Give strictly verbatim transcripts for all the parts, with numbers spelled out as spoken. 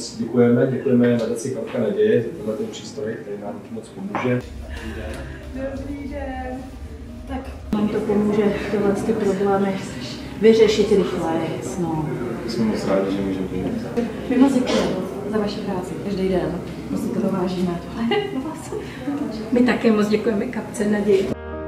moc děkujeme, děkujeme nadaci Kapka naděje za tenhle ten přístroj, který nám moc pomůže. Dobrý den. Tak nám to pomůže tyhle ty problémy vyřešit rychleji. No. Jsme moc rádi, že můžeme pomoct. My moc děkujeme za vaši práci každý den. My si to dovážíme. My také moc děkujeme Kapce naděje.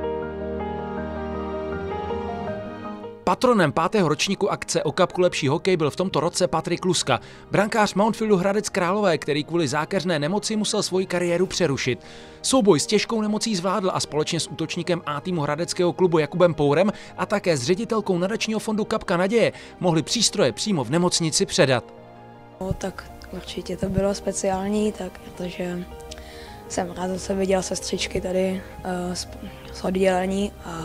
Patronem pátého ročníku akce O kapku lepší hokej byl v tomto roce Patrik Kluska, brankář Mountfieldu Hradec Králové, který kvůli zákeřné nemoci musel svoji kariéru přerušit. Souboj s těžkou nemocí zvládl a společně s útočníkem A týmu hradeckého klubu Jakubem Pourem a také s ředitelkou nadačního fondu Kapka naděje mohli přístroje přímo v nemocnici předat. No, tak určitě to bylo speciální, tak protože jsem rád zase viděl sestřičky tady uh, z, z oddělení a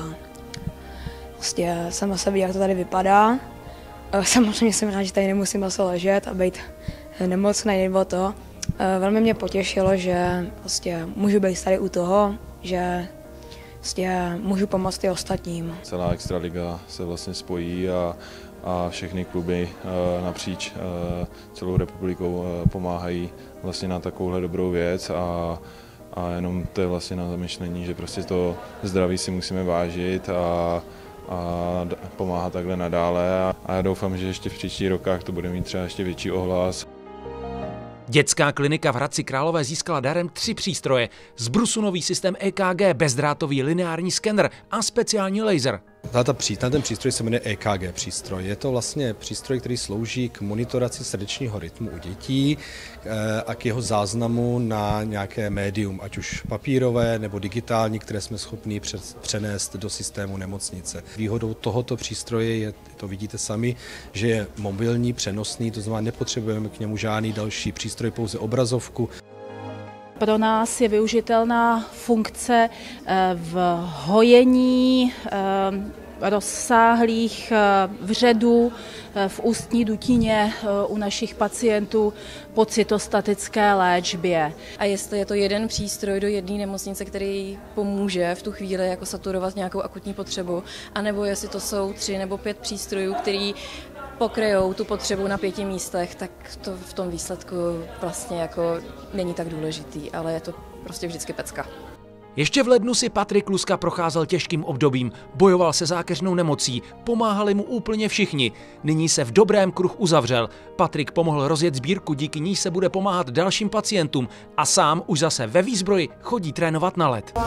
prostě jsem zase viděl, jak to tady vypadá. Samozřejmě jsem rád, že tady nemusím zase ležet a být nemocný nebo to. Velmi mě potěšilo, že prostě můžu být tady u toho, že prostě můžu pomoct i ostatním. Celá extraliga se vlastně spojí a, a všechny kluby napříč celou republikou pomáhají vlastně na takovouhle dobrou věc. A, a jenom to je vlastně na zamyšlení, že prostě to zdraví si musíme vážit a a pomáhat takhle nadále a já doufám, že ještě v příštích rokách to bude mít třeba ještě větší ohlas. Dětská klinika v Hradci Králové získala darem tři přístroje. Z brusu nový systém E K G, bezdrátový lineární skener a speciální laser. Ten přístroj se jmenuje E K G přístroj. Je to vlastně přístroj, který slouží k monitoraci srdečního rytmu u dětí a k jeho záznamu na nějaké médium, ať už papírové nebo digitální, které jsme schopni přenést do systému nemocnice. Výhodou tohoto přístroje je, to vidíte sami, že je mobilní, přenosný, to znamená, nepotřebujeme k němu žádný další přístroj, pouze obrazovku. Pro nás je využitelná funkce v hojení rozsáhlých vředů v ústní dutině u našich pacientů po cytostatické léčbě. A jestli je to jeden přístroj do jedné nemocnice, který pomůže v tu chvíli jako saturovat nějakou akutní potřebu, anebo jestli to jsou tři nebo pět přístrojů, který pokryjou tu potřebu na pěti místech, tak to v tom výsledku vlastně jako není tak důležitý, ale je to prostě vždycky pecka. Ještě v lednu si Patrik Kluska procházel těžkým obdobím, bojoval se zákeřnou nemocí, pomáhali mu úplně všichni. Nyní se v dobrém kruh uzavřel. Patrik pomohl rozjet sbírku, díky ní se bude pomáhat dalším pacientům a sám už zase ve výzbroji chodí trénovat na led.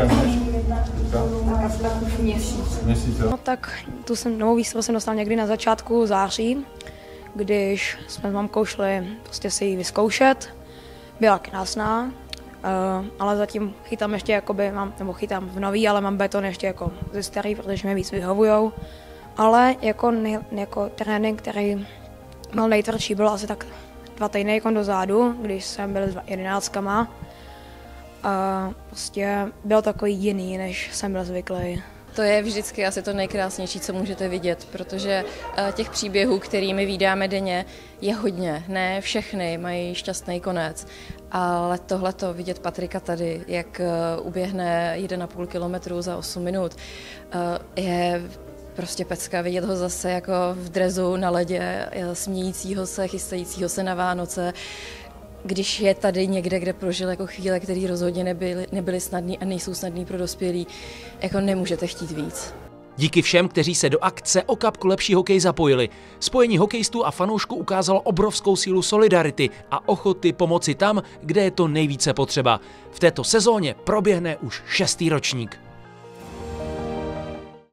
No tak tu jsem novou výzvu jsem dostal někdy na začátku září, když jsme s mamkou šli prostě si ji vyzkoušet. Byla krásná. Uh, ale zatím chytám ještě jakoby, mám, nebo chytám v nový, ale mám beton ještě jako ze starý, protože mi víc vyhovujou. Ale jako, ne, jako trénink, který byl nejtvrdší, byl asi tak dva týdny jako dozadu, když jsem byl s jedenáctkama. Uh, prostě byl takový jiný, než jsem byl zvyklý. To je vždycky asi to nejkrásnější, co můžete vidět, protože těch příběhů, kterými vídáme denně, je hodně. Ne všechny mají šťastný konec, ale tohleto vidět Patrika tady, jak uběhne jeden a půl kilometru za osm minut, je prostě pecka vidět ho zase jako v drezu na ledě, smějícího se, chystajícího se na Vánoce. Když je tady někde, kde prožil jako chvíle, které rozhodně nebyly, nebyly snadný a nejsou snadný pro dospělí, jako nemůžete chtít víc. Díky všem, kteří se do akce O kapku lepší hokej zapojili. Spojení hokejistů a fanoušků ukázalo obrovskou sílu solidarity a ochoty pomoci tam, kde je to nejvíce potřeba. V této sezóně proběhne už šestý ročník.